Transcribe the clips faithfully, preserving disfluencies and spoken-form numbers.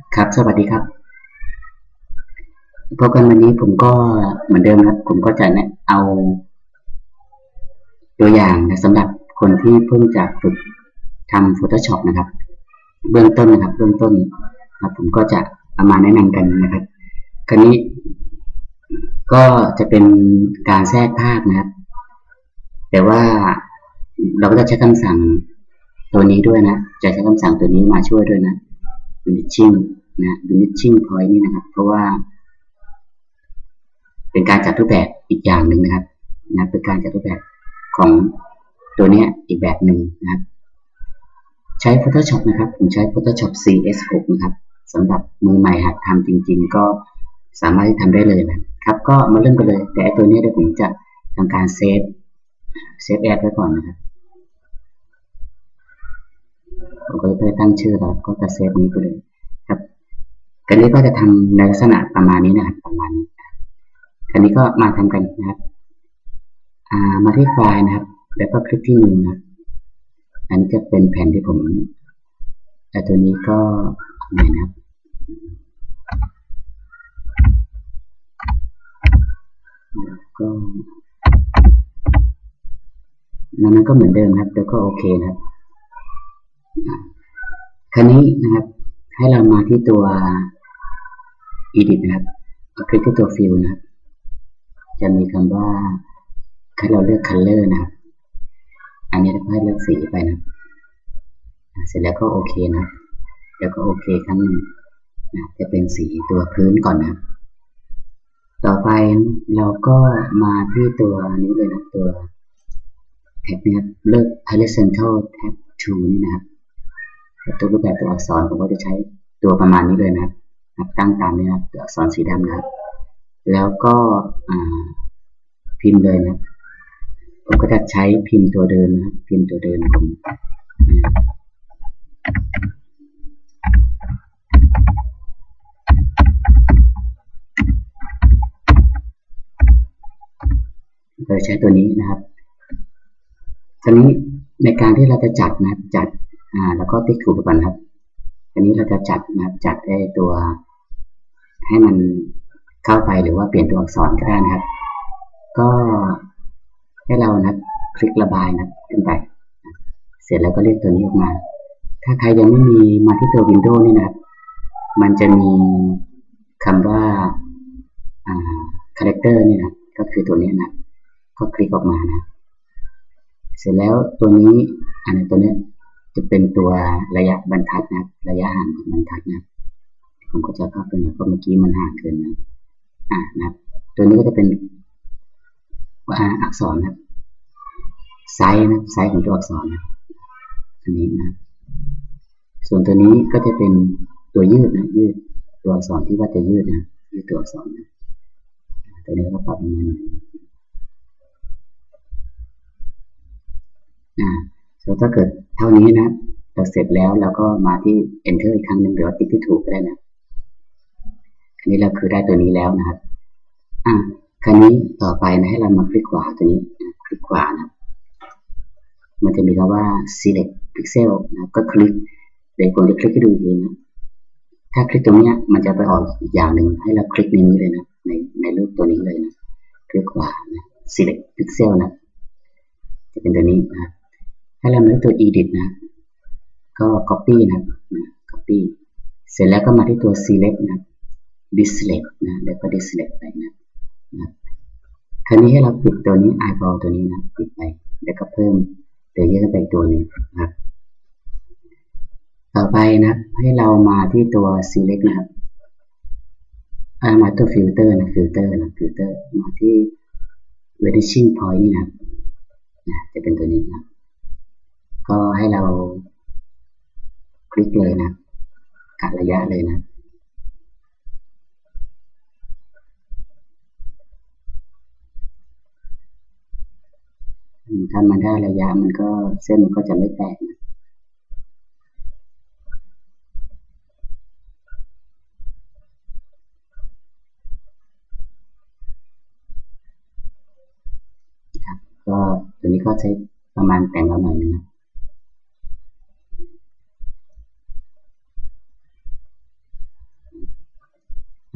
ครับสวัสดีครับพบกันวันนี้ผมก็เหมือนเดิมครับผมก็จะแนะเอาตัวอย่างนะสำหรับคนที่เพิ่งจะฝึกทำ Photoshop นะครับเบื้องต้นนะครับเบื้องต้นครับผมก็จะเอามาแนะนำกันนะครับคราวนี้ก็จะเป็นการแทรกภาพนะครับแต่ว่าเราก็จะใช้คำสั่งตัวนี้ด้วยนะจะใช้คำสั่งตัวนี้มาช่วยด้วยนะ Vanishing นะ Vanishing Point นี่นะครับเพราะว่าเป็นการจัดรูปแบบอีกอย่างหนึ่งนะครับนะเป็นการจัดรูปแบบของตัวนี้อีกแบบหนึ่งนะครับใช้ Photoshop นะครับผมใช้ Photoshop ซี เอส หก นะครับสำหรับมือใหม่หัดทำจริงๆก็สามารถทำได้เลยนะครับก็มาเริ่มกันเลยแต่ตัวนี้เดี๋ยวผมจะทำการเซฟเซฟแอดไว้ก่อนนะครับผมก็จะไปตั้งชื่อแล้วก็จะเซฟนี้ไปเลยครับกันนี้ก็จะทำในลักษณะประมาณนี้นะครับประมาณนี้คราวนี้ก็มาทำกันนะครับมาที่ไฟล์นะครับแล้วก็คลิกที่หนึ่งนะอันนี้จะเป็นแผ่นที่ผมแต่ตัวนี้ก็ไหนนะครับก็นั้นก็เหมือนเดิมครับแล้วก็โอเคนะครับคราวนี้นะครับให้เรามาที่ตัว edit นะครับคลิกที่ตัว fill นะครับจะมีคำว่าให้เราเลือก color นะครับอันนี้เราให้เลือกสีไปนะเสร็จแล้วก็โอเคนะแล้วก็โอเคครั้งหนึ่งนะจะเป็นสีตัวพื้นก่อนนะต่อไปเราก็มาที่ตัวนี้เลยนะตัวแท็บนี้ครับเลือก horizontal tab สองนี่นะครับตัวรูปแบบตัวอักษรผมก็จะใช้ตัวประมาณนี้เลยนะครับตั้งตามนี้นะตัวอักษรสีดำนะครับแล้วก็พิมพ์เลยนะผมก็จะใช้พิมพ์ตัวเดิมนะพิมพ์ตัวเดิมผมโดยใช้ตัวนี้นะครับทีนี้ในการที่เราจะจัดนะจัดอ่าแล้วก็ติ๊กถูกไปก่อนครับทีนี้เราจะจัดนะจัดได้ตัวให้มันเข้าไปหรือว่าเปลี่ยนตัวอักษรก็ได้นะครับก็ให้เรานะคลิกระบายนะขึ้นไปเสร็จแล้วก็เรียกตัวนี้ออกมาถ้าใครยังไม่มีมาที่ตัว Windows นี่นะมันจะมีคำว่าอ่า character นี่นะก็คือตัวนี้นะก็คลิกออกมานะเสร็จแล้วตัวนี้อันนี้ตัวนี้จะเป็นตัวระยะบรรทัดนะระยะห่างของบรรทัดนะผมก็จะเข้าไปนะเพราะเมื่อกี้มันห่างเกินนะอ่านะตัวนี้ก็จะเป็นอักษรนะไซส์นะไซส์ของตัวอักษรนะอันนี้นะส่วนตัวนี้ก็จะเป็นตัวยืดนะยืดตัวอักษรที่ว่าจะยืดนะยืดตัวอักษรนะตัวนี้ก็ปรับมาหน่อยอ่าส่วนถ้าเกิดเท่านี้นะเราเสร็จแล้วเราก็มาที่ enter อีกครั้งหนึ่งหรือว่าติ๊กที่ถูกก็ได้นะอันนี้เราคือได้ตัวนี้แล้วนะครับอ่าคราวนี้ต่อไปนะให้เรามาคลิกขวาตัวนี้คลิกขวานะมันจะมีคำว่า select pixel นะก็คลิกเดี๋ยวผมจะคลิกให้ดูอีกนะถ้าคลิกตรงนี้มันจะไปออกอีกอย่างหนึ่งให้เราคลิกในนี้เลยนะในในรูปตัวนี้เลยนะคลิกขวานะ select pixel นะจะเป็นตัวนี้นะให้เราเลือกตัว edit นะก็ copy นะนะ copy เสร็จแล้วก็มาที่ตัว select นะ deselect นะแล้วก็ deselect ไปนะนะคราวนี้ให้เราปิดตัวนี้ eyeball ตัวนี้นะปิดไปแล้วก็เพิ่มตัวเยอะไปตัวหนึ่งนะครับต่อไปนะให้เรามาที่ตัว select นะครับมาตัว filter นะ filter นะ filter มาที่ vanishing point นี่นะนะจะเป็นตัวนี้นะก็ให้เราคลิกเลยนะกะระยะเลยนะถ้ามันได้ระยะมันก็เส้นมันก็จะไม่แตกนะก็ตัวนี้ก็ใช้ประมาณแต่งเราหน่อยนึงนะ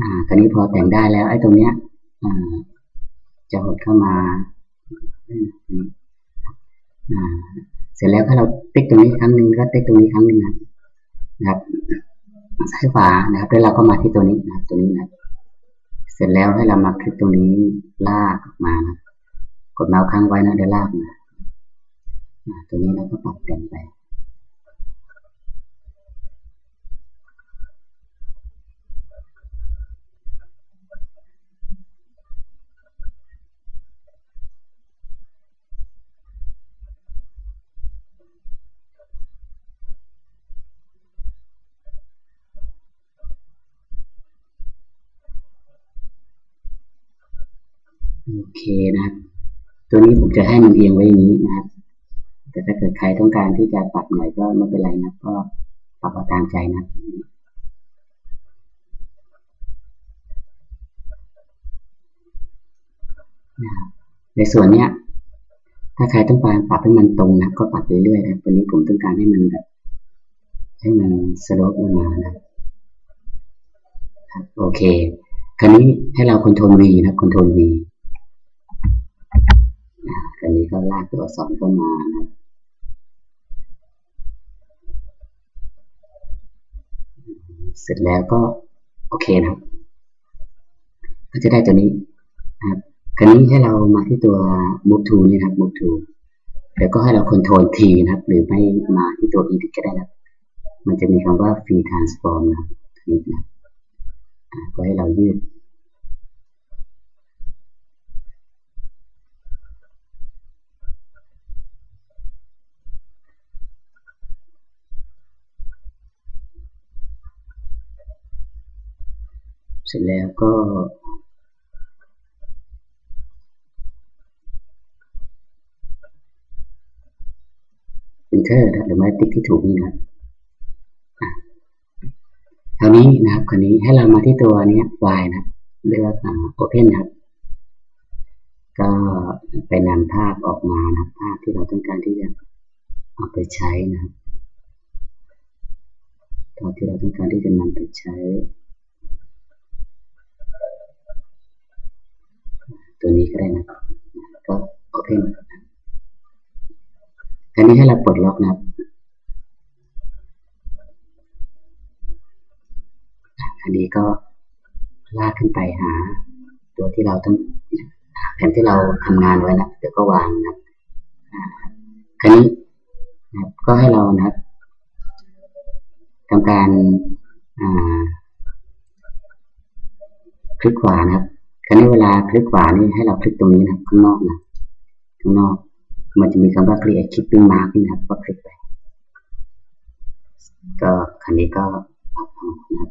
อ่าคราวนี้พอแต่งได้แล้วไอ้ตรงเนี้ยอ่าจะหดเข้ามาอ่าเสร็จแล้วถ้าเราติ๊กตรงนี้ครั้งหนึ่งก็ติ๊กตรงนี้ครั้งหนึ่งนะครับซ้ายขวานะครับแล้วเราก็มาที่ตัวนี้นะครับตัวนี้นะเสร็จแล้วให้เรามาคลิกตรงนี้ลากออกมานะกดเมาส์ค้างไว้นะเดี๋ยวลากนะตัวนี้เราก็ปรับแต่งไปโอเคนะครับตัวนี้ผมจะให้มันเอียงไว้อย่างนี้นะครับแต่ถ้าเกิดใครต้องการที่จะปรับหน่อยก็ไม่เป็นไรนะก็ปรับเอาตามใจนะในส่วนเนี้ยถ้าใครต้องการปรับให้มันตรงนะก็ปรับเรื่อยๆนะวันนี้ผมต้องการให้มันแบบให้มันสโลปลงมานะโอเคคราวนี้ให้เราคอนโทรล V นะคอนโทรล V คราวนี้ก็ลากตัวอักษรเข้ามานะเสร็จแล้วก็โอเคนะครับก็จะได้ตัวนี้นะครับคราวนี้ให้เรามาที่ตัว move to นี่นะครับ move to แล้วก็ให้เราคอนโทรล T นะครับหรือไม่มาที่ตัว edit ก็ได้นะมันจะมีคำว่า free transform นะครับนี่นะก็ให้เรายืดเสร็จแล้วก็ enter หรือไม่ติ๊กที่ถูกนี่นะคราวนี้นะครับคราวนี้ให้เรามาที่ตัวนี้ไฟล์นะเลือก open นะครับก็ไปนำภาพออกมานะภาพที่เราต้องการที่จะเอาไปใช้นะครับภาพที่เราต้องการที่จะนำไปใช้ตัวนี้ก็ได้นะก็ open คราวนี้ให้เราปลดล็อกนะครับอันนี้ก็ลากขึ้นไปหาตัวที่เราต้องแผ่นที่เราทำงานไว้นะเดี๋ยวก็วางนะครับคราวนี้นะครับก็ให้เรานะครับทำการคลิกขวานะครับคราวนี้เวลาคลิกขวานี่ให้เราคลิกตรงนี้นะข้างนอกนะข้างนอกมันจะมีคำว่า create clipping mark นี่นะครับก็คลิกไปก็คราวนี้ก็ปรับเอานะครับ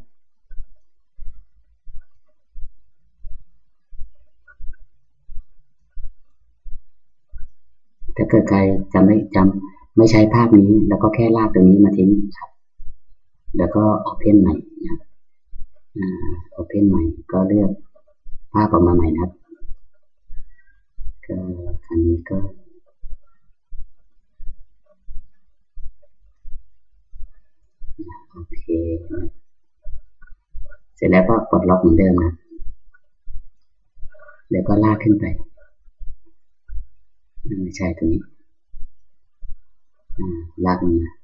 ถ้าเกิดใครจำไม่จำไม่ใช้ภาพนี้แล้วก็แค่ลากตรงนี้มาทิ้งครับแล้วก็ open ใหม่นะครับ open ใหม่ก็เลือกภาพออกมาใหม่นะครับก็คราวนี้ก็โอเคนะเสร็จแล้วก็ปลดล็อกเหมือนเดิมนะแล้วก็ลากขึ้นไปไม่ใช่ตัวนี้ลากมันมา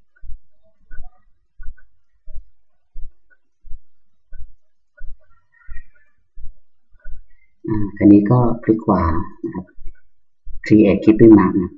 คราวนี้ก็คลิกขวานะครับ create clipping mark นะ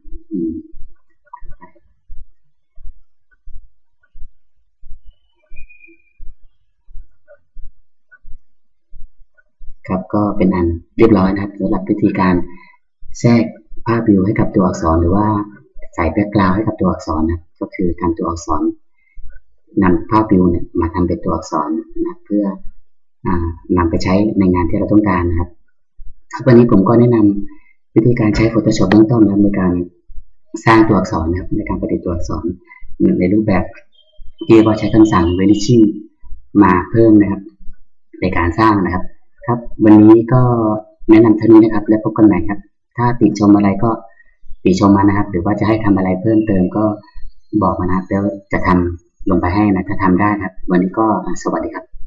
ครับก็เป็นอันเรียบร้อยนะครับสำหรับวิธีการแทรกภาพวิวให้กับตัวอักษรหรือว่าใส่แบ็กกราวด์ให้กับตัวอักษรนะก็คือทำตัวอักษรนำภาพวิวเนี่ยมาทำเป็นตัวอักษรนะเพื่อนำไปใช้ในงานที่เราต้องการนะครับวันนี้ผมก็แนะนำวิธีการใช้ Photoshop เบื้องต้นนะในการสร้างตัวอักษรนะครับในการประดิษฐ์ตัวอักษรในรูปแบบที่เราใช้คำสั่ง vanishing มาเพิ่มนะครับในการสร้างนะครับครับวันนี้ก็แนะนำเท่านี้นะครับแล้วพบกันใหม่ครับถ้าติชมอะไรก็ติชมมานะครับหรือว่าจะให้ทำอะไรเพิ่มเติมก็บอกมานะครับแล้วจะทำลงไปให้นะถ้าทำได้ครับวันนี้ก็สวัสดีครับ